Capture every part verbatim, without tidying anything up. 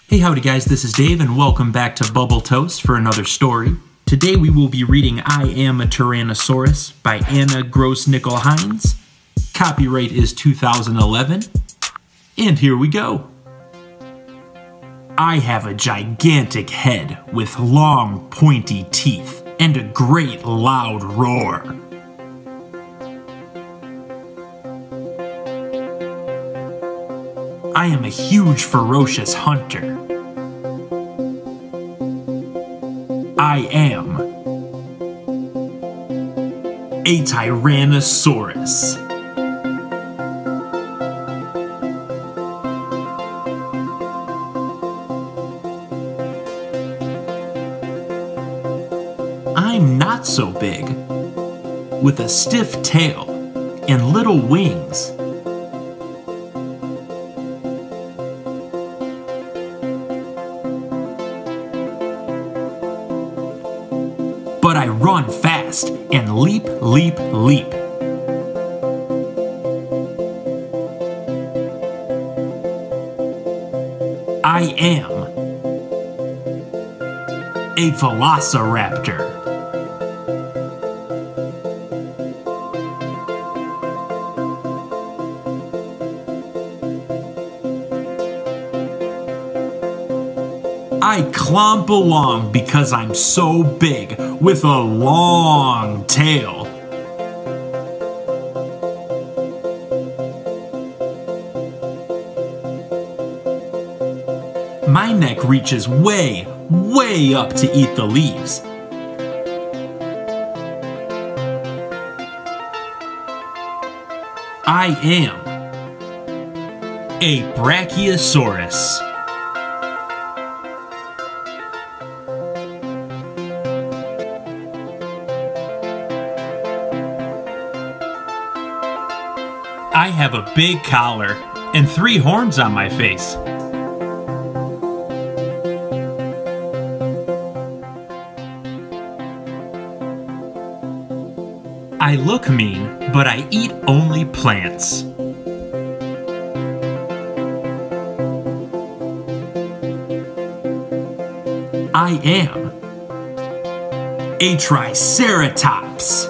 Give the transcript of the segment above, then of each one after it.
Hey, howdy guys, this is Dave and welcome back to Bubble Toast for another story. Today we will be reading I Am a Tyrannosaurus by Anna Grossnickle Hines. Copyright is two thousand eleven. And here we go. I have a gigantic head with long pointy teeth and a great loud roar. I am a huge ferocious hunter. I am a Tyrannosaurus. I'm not so big, with a stiff tail and little wings. But I run fast and leap, leap, leap. I am a velociraptor. I clomp along because I'm so big with a long tail. My neck reaches way, way up to eat the leaves. I am a Brachiosaurus. I have a big collar and three horns on my face. I look mean, but I eat only plants. I am a Triceratops.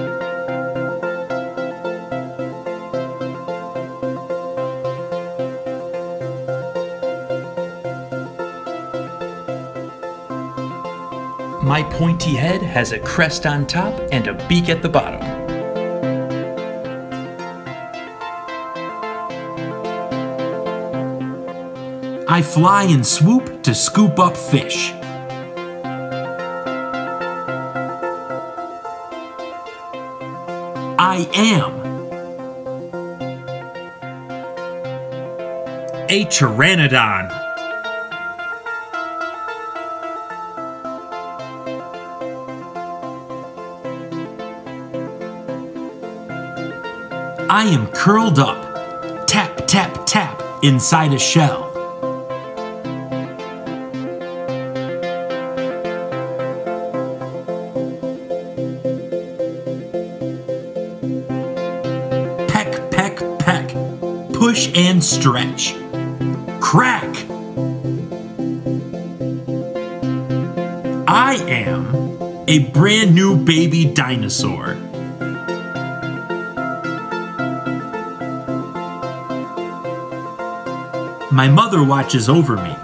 My pointy head has a crest on top and a beak at the bottom. I fly and swoop to scoop up fish. I am a pteranodon. I am curled up, tap, tap, tap, inside a shell. Peck, peck, peck, push and stretch. Crack! I am a brand new baby dinosaur. My mother watches over me.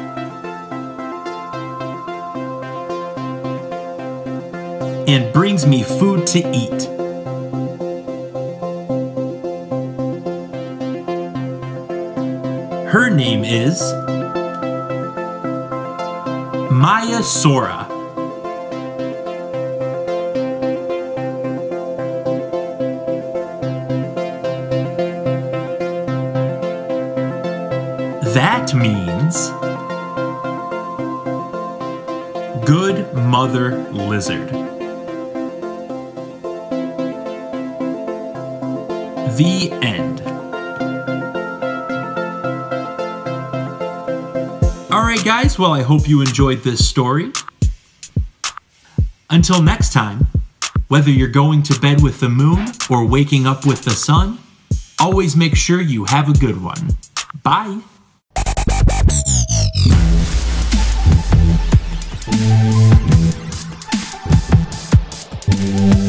And brings me food to eat. Her name is Maiasaura. That means good mother lizard. The end. Alright guys, well I hope you enjoyed this story. Until next time, whether you're going to bed with the moon or waking up with the sun, always make sure you have a good one. Bye! Bye.